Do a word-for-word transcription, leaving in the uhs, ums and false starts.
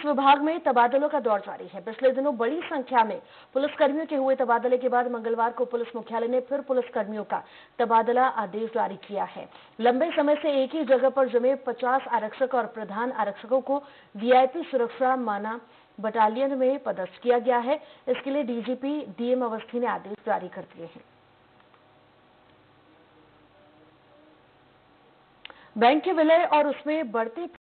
विभाग में तबादलों का दौर जारी है। पिछले दिनों बड़ी संख्या में पुलिसकर्मियों के हुए तबादले के बाद मंगलवार को पुलिस मुख्यालय ने फिर पुलिसकर्मियों का तबादला आदेश जारी किया है। लंबे समय से एक ही जगह पर जमे पचास आरक्षक और प्रधान आरक्षकों को वीआईपी सुरक्षा माना बटालियन में पदस्थ किया गया है। इसके लिए डीजीपी डीएम अवस्थी ने आदेश जारी कर दिए हैं। बैंक के विलय और उसमें बढ़ते